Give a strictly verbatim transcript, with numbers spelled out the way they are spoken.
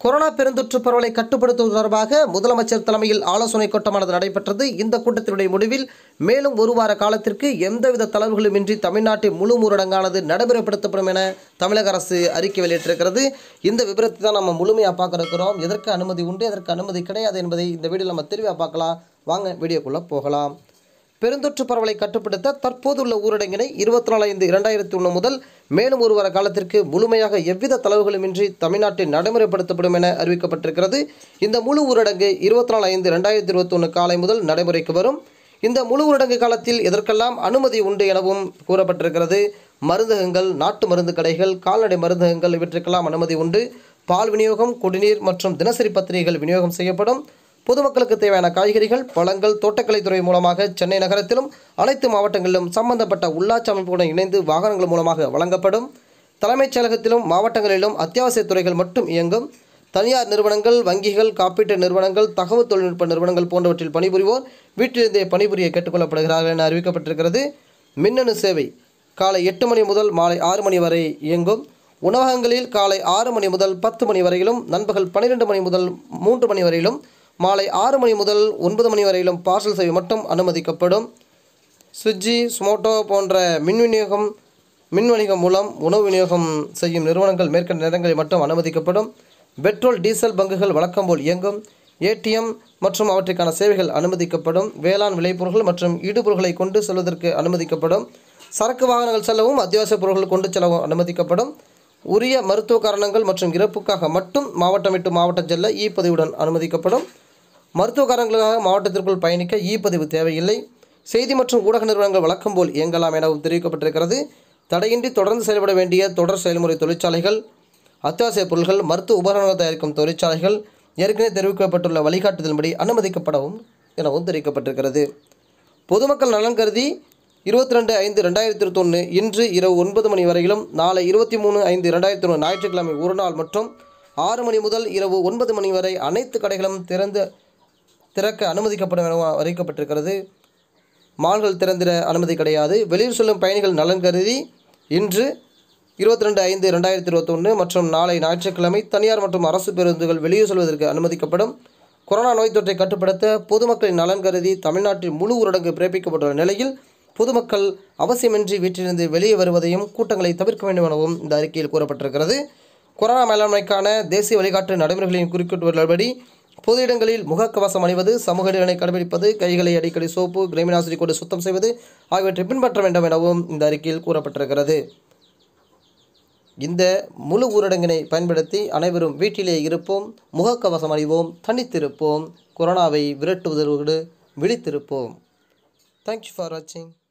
Corona பெருந்தொற்று பரவலை கட்டுப்படுத்துவது தொடர்பாக முதலமைச்சர் தலைமையில் ஆலோசனை கூட்டமானது நடைபெற்றது. இந்த கூட்டத்தினுடைய முடிவில் மேலும் ஒரு வார காலத்திற்கு எந்தவித தளர்வுகளுமின்றி தமிழ்நாட்டில் முழு ஊரடங்கானது நடைமுறைப்படுத்தப்படும் என தமிழக அரசு அறிக்கை வெளியிட்டிருக்கிறது. இந்த விபரத்தை தான் நம்ம முழுமையாக பார்க்க இருக்கிறோம். எதற்கு அனுமதி உண்டு, எதற்கு அனுமதி கிடையாது என்பதை இந்த வீடியோவில் நம்ம தெளிவாக பார்க்கலாம். வாங்க வீடியோக்குள்ளே போகலாம். பெருந்தொற்று பரவலை கட்டுப்படுத்த தற்போதுள்ள ஊரடங்கினை இருபத்தி நாலு ஐந்து இரண்டாயிரத்தி ஒன்று முதல் மேலும் ஒரு வார காலத்திற்கு முழுமையாக எவ்வித தளர்வுகளுமின்றி தமிழ்நாட்டில் நடைமுறைப்படுத்தப்படும் என அறிவிக்கப்பட்டிருக்கிறது. இந்த முழு ஊரடங்கு இருபத்தி நாலு ஐந்து இரண்டாயிரத்தி இருபத்தி ஒன்று காலை முதல் நடைமுறைக்கு வரும். இந்த முழு ஊரடங்கு காலத்தில் எதற்கெல்லாம் அனுமதி உண்டு எனவும் கூறப்பட்டிருக்கிறது. மருந்தகங்கள், நாட்டு மருந்து கடைகள், கால்நடை மருந்தகங்கள் இவற்றுக்கெல்லாம் அனுமதி உண்டு. பால் விநியோகம், குடிநீர் மற்றும் தினசரி பத்திரிகைகள் விநியோகம் செய்யப்படும். பொதுமக்களுக்கு தேவையான காய்கறிகள், பழங்கள் தோட்டக்கலைத்துறை மூலமாக சென்னை நகரத்திலும் அனைத்து மாவட்டங்களிலும் சம்பந்தப்பட்ட உள்ளாட்சி அமைப்புடன் இணைந்து வாகனங்கள் மூலமாக வழங்கப்படும். தலைமைச் செயலகத்திலும் மாவட்டங்களிலும் அத்தியாவசிய துறைகள் மட்டும் இயங்கும். தனியார் நிறுவனங்கள், வங்கிகள், காப்பீட்டு நிறுவனங்கள், தகவல் தொழில்நுட்ப நிறுவனங்கள் போன்றவற்றில் பணிபுரிவோர் வீட்டிலிருந்தே பணிபுரிய கேட்டுக்கொள்ளப்படுகிறார்கள் என அறிவிக்கப்பட்டிருக்கிறது. மின்னணு சேவை காலை எட்டு மணி முதல் மாலை ஆறு மணி வரை இயங்கும். உணவகங்களில் காலை ஆறு மணி முதல் பத்து மணி வரையிலும், நண்பகல் பன்னிரெண்டு மணி முதல் மூன்று மணி வரையிலும், மாலை ஆறு மணி முதல் ஒன்பது மணி வரையிலும் பார்சல் சேவை மட்டும் அனுமதிக்கப்படும். ஸ்விக்கி, ஸ்மோட்டோ போன்ற மின் விநியோகம் மின் வணிகம் மூலம் உணவு விநியோகம் செய்யும் நிறுவனங்கள் மேற்கண்ட நேரங்களில் மட்டும் அனுமதிக்கப்படும். பெட்ரோல், டீசல் பங்குகள் வழக்கம் போல் இயங்கும். ஏடிஎம் மற்றும் அவற்றுக்கான சேவைகள் அனுமதிக்கப்படும். வேளாண் விளைபொருட்கள் மற்றும் இடுபொருட்களை கொண்டு செல்வதற்கு அனுமதிக்கப்படும். சரக்கு வாகனங்கள் செல்லவும் அத்தியாவசிய பொருட்கள் கொண்டு செல்லவும் அனுமதிக்கப்படும். உரிய மருத்துவ காரணங்கள் மற்றும் இறப்புக்காக மட்டும் மாவட்டம் விட்டு மாவட்டம் செல்ல இ பதிவுடன் அனுமதிக்கப்படும். மருத்துவ காரணங்களுக்காக மாவட்டத்திற்குள் பயணிக்க இ பதிவு தேவையில்லை. செய்தி மற்றும் ஊடக நிறுவனங்கள் வழக்கம் போல் இயங்கலாம் எனவும் தெரிவிக்கப்பட்டிருக்கிறது. தடையின்றி தொடர்ந்து செயல்பட வேண்டிய தொடர் செயல்முறை தொழிற்சாலைகள், அத்தியாவசிய பொருட்கள், மருத்துவ உபகரணங்கள் தயாரிக்கும் தொழிற்சாலைகள் ஏற்கனவே தெரிவிக்கப்பட்டுள்ள வழிகாட்டுதலின்படி அனுமதிக்கப்படவும் எனவும் தெரிவிக்கப்பட்டிருக்கிறது. பொதுமக்கள் நலன் கருதி இருபத்தி ரெண்டு ஐந்து ரெண்டாயிரத்தி இருபத்தி ஒன்று இன்று இரவு ஒன்பது மணி வரையிலும், நாளை இருபத்தி மூணு ஐந்து இரண்டாயிரத்தி ஒன்று ஞாயிற்றுக்கிழமை ஒரு நாள் மற்றும் ஆறு மணி முதல் இரவு ஒன்பது மணி வரை அனைத்து கடைகளும் திறந்து திறக்க அனுமதிக்கப்படும் என அறிவிக்கப்பட்டிருக்கிறது. மால்கள் திறந்திட அனுமதி கிடையாது. வெளியூர் செல்லும் பயணிகள் நலன் கருதி இன்று இருபத்தி ரெண்டு ஐந்து ரெண்டாயிரத்தி இருபத்தி ஒன்று மற்றும் நாளை ஞாயிற்றுக்கிழமை தனியார் மற்றும் அரசு பேருந்துகள் வெளியூர் செல்வதற்கு அனுமதிக்கப்படும். கொரோனா நோய் தொற்றை கட்டுப்படுத்த பொதுமக்களின் நலன் கருதி தமிழ்நாட்டில் முழு ஊரடங்கு பிறப்பிக்கப்பட்டுள்ள நிலையில் பொதுமக்கள் அவசியமின்றி வீட்டிலிருந்து வெளியே வருவதையும் கூட்டங்களை தவிர்க்க வேண்டும் எனவும் இந்த அறிக்கையில் கூறப்பட்டிருக்கிறது. கொரோனா மேலாண்மைக்கான தேசிய வழிகாட்டு நடைமுறைகளின் குறிப்பிட்டுள்ளபடி பொது இடங்களில் முகக்கவசம் அணிவது, சமூக இடைவெளியை கடைபிடிப்பது, கைகளை அடிக்கடி சோப்பு, கிருமிநாசினி கொண்டு சுத்தம் செய்வது ஆகியவற்றை பின்பற்ற வேண்டும் எனவும் இந்த அறிக்கையில் கூறப்பட்டிருக்கிறது. இந்த முழு ஊரடங்கினை பயன்படுத்தி அனைவரும் வீட்டிலே இருப்போம், முகக்கவசம் அணிவோம், தனித்திருப்போம், கொரோனாவை விரட்டுவதோடு விழித்திருப்போம். Thank you for watching.